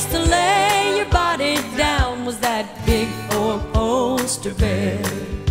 place to lay your body down was that big four-poster bed.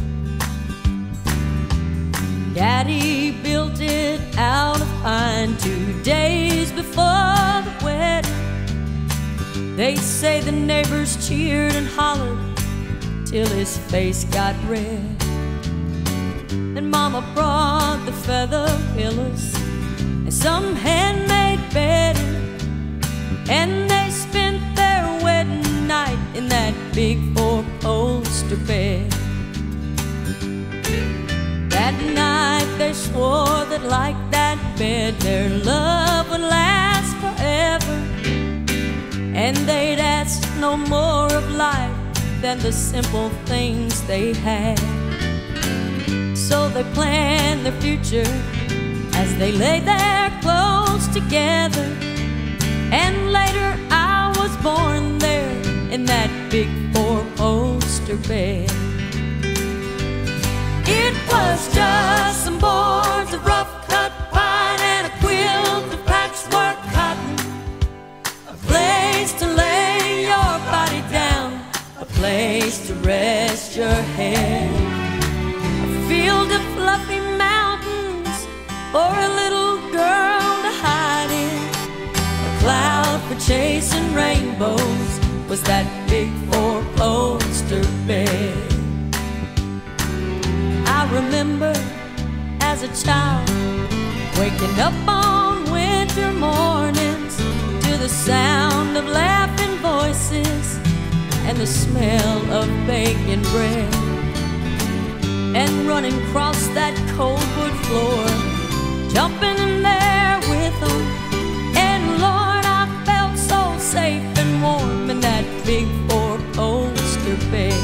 Daddy built it out of pine 2 days before the wedding. They say the neighbors cheered and hollered till his face got red. And Mama brought the feather pillows and some handmade bedding, and they spent their wedding night in that big four-poster bed. That night they swore that like that bed their love would last forever, and they'd ask no more of life than the simple things they had. So they planned their future as they lay their clothes together, and later I was born there in that big four-poster bed. It was just some boards of rough-cut pine and a quilt of patchwork cotton, a place to lay your body down, a place to rest your head, a field of fluffy mountains for a little girl to hide in, a cloud for chasing rainbows was that big four-poster bed. I remember as a child waking up on winter mornings to the sound of laughing voices and the smell of baking bread, and running across that cold wood floor, jumping in there with them. And Lord, I felt so safe and warm in that big four-poster bed.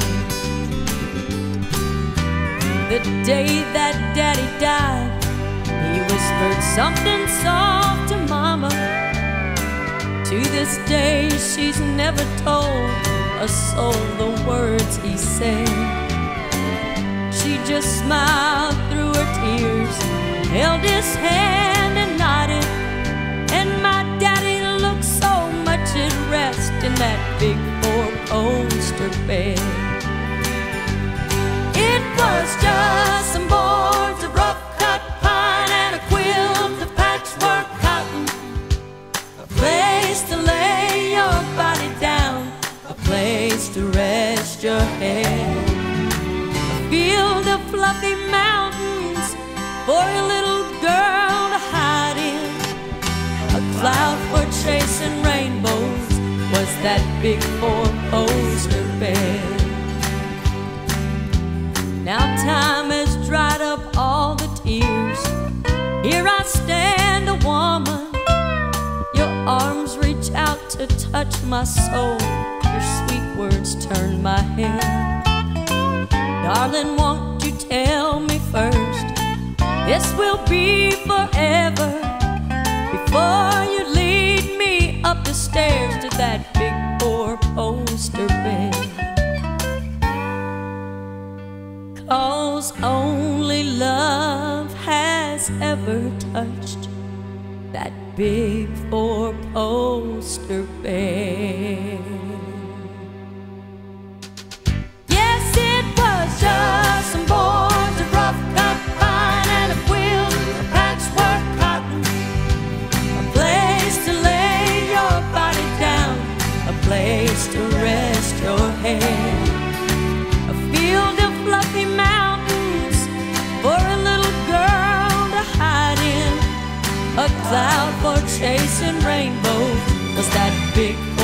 The day that Daddy died, he whispered something soft to Mama. To this day, she's never told a soul the words he said. She just smiled through her tears, held his hand and nodded, and my daddy looked so much at rest in that big four-poster bed. It was just some boards of rough-cut pine and a quilt of patchwork cotton, a place to lay your body down, a place to rest your head, a field of fluffy mountains for a little girl to hide in, a cloud for chasing rainbows was that big four-poster bed. Now time has dried up all the tears. Here I stand, a woman. Your arms reach out to touch my soul. Your sweet words turn my head. Darling, won't you tell me first, this will be forever, before you lead me up the stairs to that big four-poster bed. 'Cause only love has ever touched that big four-poster bed. Yes, it was just some boards of rough-cut pine and a quilt of patchwork cotton, a place to lay your body down, a place to rest your head, a field of fluffy mountains for a little girl to hide in, a cloud for chasing rainbows was that big